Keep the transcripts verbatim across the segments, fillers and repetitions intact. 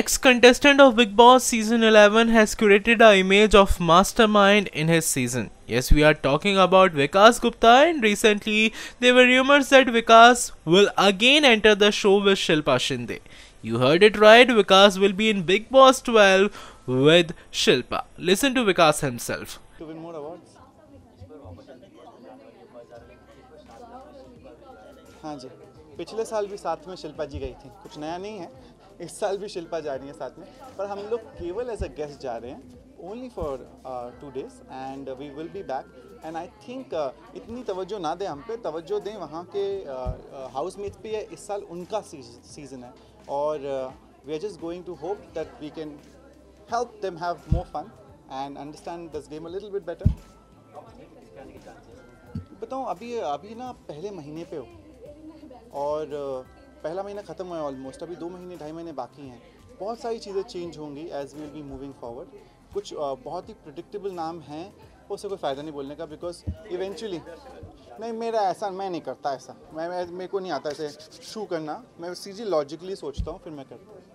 ex-contestant of Bigg Boss season eleven has curated an image of mastermind in his season. Yes, we are talking about Vikas Gupta, and recently there were rumors that Vikas will again enter the show with Shilpa Shinde. You heard it right, Vikas will be in Bigg Boss twelve with Shilpa. Listen to Vikas himself. To win more awards. हाँ जी, पिछले साल भी साथ में शिल्पा जी गई थी, कुछ नया नहीं है. इस साल भी शिल्पा जा रही है साथ में, पर हम लोग केवल एज अ गेस्ट जा रहे हैं, only for two days and we will be back. And I think इतनी तवज्जो ना दें हम पे, तवज्जो दें वहाँ के हाउस मेट्स पे. है इस साल उनका सीजन है और we are just going to hope that we can help them have more fun and understand this game a little bit better. बताऊँ अभी अभी ना पहले महीने पे हो और पहला महीना ख़त्म हुआ है ऑलमोस्ट, अभी दो महीने ढाई महीने बाकी हैं. बहुत सारी चीज़ें चेंज होंगी as we will be moving forward. कुछ बहुत ही प्रिडिक्टेबल नाम हैं, उससे कोई फ़ायदा नहीं बोलने का, बिकॉज इवेंचुअली नहीं, मेरा ऐसा मैं नहीं करता ऐसा, मैं मेरे को नहीं आता ऐसे शू करना. मैं सीधी लॉजिकली सोचता हूँ फिर मैं करता हूँ.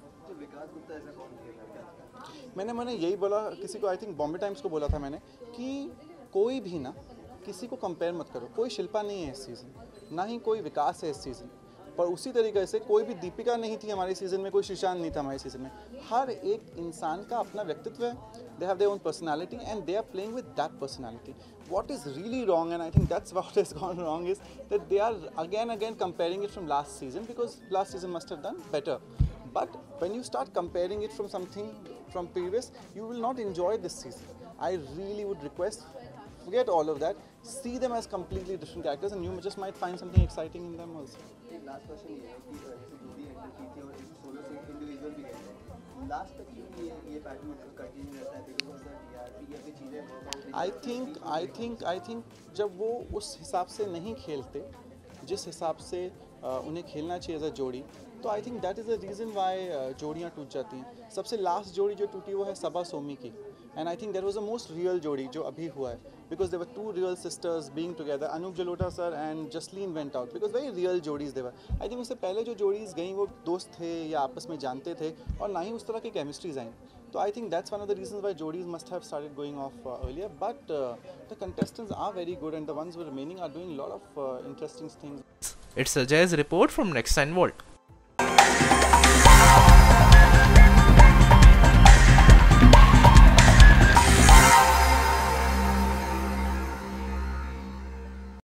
मैंने मैंने यही बोला किसी को, आई थिंक बॉम्बे टाइम्स को बोला था मैंने, कि कोई भी ना किसी को कंपेयर मत करो. कोई शिल्पा नहीं है इस सीज़न, ना ही कोई विकास है इस सीज़न, पर उसी तरीके से कोई भी दीपिका नहीं थी हमारे सीज़न में, कोई शीशांत नहीं था हमारे सीज़न में. हर एक इंसान का अपना व्यक्तित्व है. They have their own personality and they are playing with that personality. What is really wrong, and I think that's what is gone wrong, is that they are again again comparing it from last season, because last season must have done better. But when you start comparing it from something from previous, you will not enjoy this season. I really would request, forget all of that, see them as completely different characters and you just might find something exciting in them also. Last question ये है कि जैसे जो भी enter की थी और जैसे सोलो से इंडिविजुअल भी गए थे, लास्ट तक क्यों ये ये पैटर्न मतलब कंटिन्यू रहता है? बिकॉज ऑफ द टीआरपी या फिर चीज़ें I think I think I think जब वो उस हिसाब से नहीं खेलते जिस हिसाब से उन्हें खेलना चाहिए एज अ जोड़ी, तो I think that is the reason why जोड़ियाँ टूट जाती हैं. सबसे लास्ट जोड़ी जो टूटी वो है सबा सोमी की, and I think that was the most real जोड़ी जो अभी हुआ है, because they were two real sisters being together. Anoop Jalota sir and Jasleen went out because very real जोड़ीज दे वर. आई थिंक उससे पहले जो जोड़ीज गई वो दोस्त थे या आपस में जानते थे और ना ही उस तरह की केमिस्ट्रीज आई. तो I think that's one of the reasons why जोड़ीज must have started going off earlier. But the contestants are very good and the ones who are remaining are doing lot of interesting things. It's a Jay's report from Next Time World.